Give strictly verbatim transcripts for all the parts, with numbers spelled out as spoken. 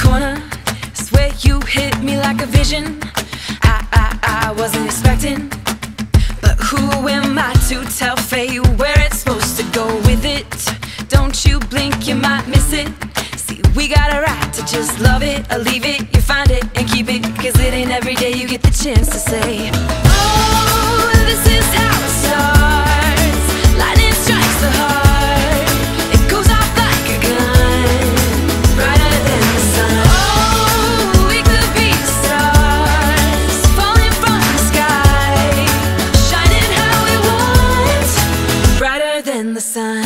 corner. Swear you hit me like a vision. I, I, I wasn't expecting. But who am I to tell fate where it's supposed to go with it? Don't you blink, you might miss it. See, we got a right to just love it or leave it. You find it and keep it, cause it ain't every day you get the chance to say, oh, this is how it starts. Lightning strikes the heart. It goes off like a gun, brighter than the sun. Oh, we could be stars, falling from the sky, shining how we want, brighter than the sun.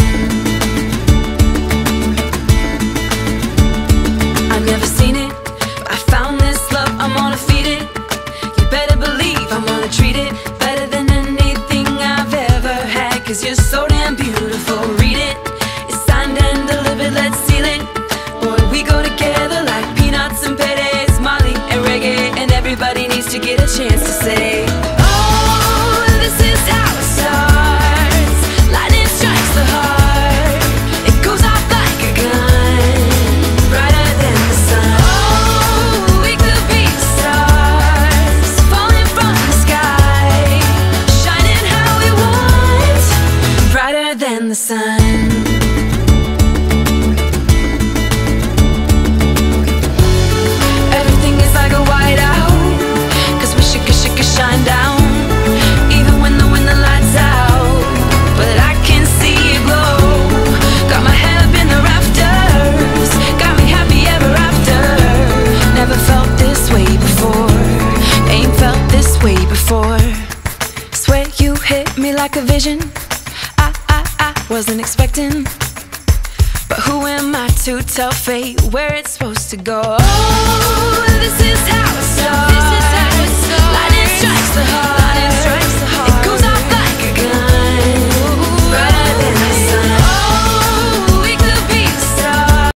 I've never seen it, but I found this love, I'm gonna feed it. You better believe I'm gonna treat it better than anything I've ever had. Cause you're so damn beautiful, read it. It's signed and delivered, let's seal it. Boy, we go together like peanuts and paydays, Molly and reggae. And everybody needs to get a chance to say, oh, this is how it starts. Lightning strikes the heart. It goes off like a gun, brighter than the sun. Oh, we could be stars, falling from the sky, shining how we want, brighter than the sun. Everything is like a whiteout, cause we should, should, should shine down. Even when the, when the light's out, but I can see it glow. Got my head up in the rafters, got me happy ever after. Never felt this way before, ain't felt this way before. Swear you hit me like a vision. I, I, I wasn't expecting. But who am I to tell fate where it's supposed to go?